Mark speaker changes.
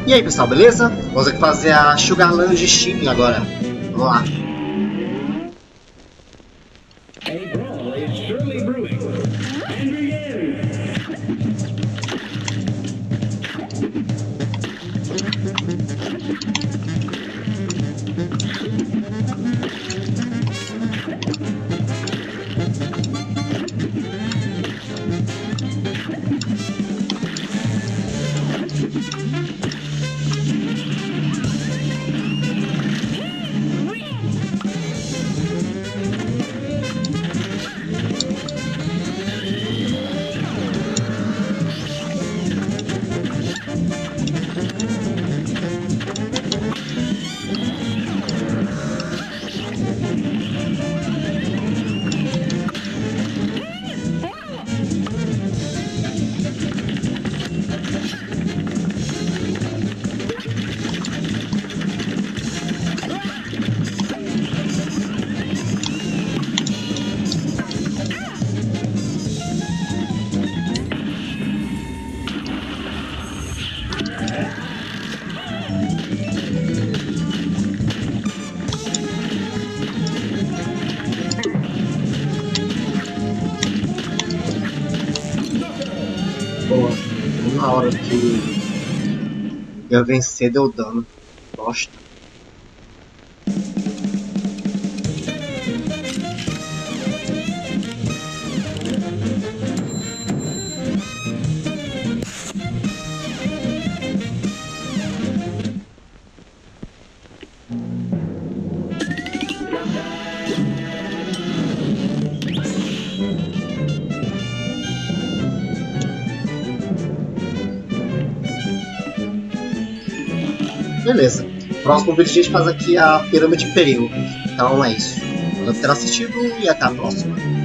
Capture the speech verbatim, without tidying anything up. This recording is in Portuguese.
Speaker 1: E aí pessoal, beleza? Vamos aqui fazer a Sugar Lounge Steam agora. Vamos lá. Boa, uma hora que eu vencer deu dano. Bosta. Beleza. Próximo vídeo a gente faz aqui a Pirâmide de Perigo. Então é isso. Obrigado por ter assistido e até a próxima.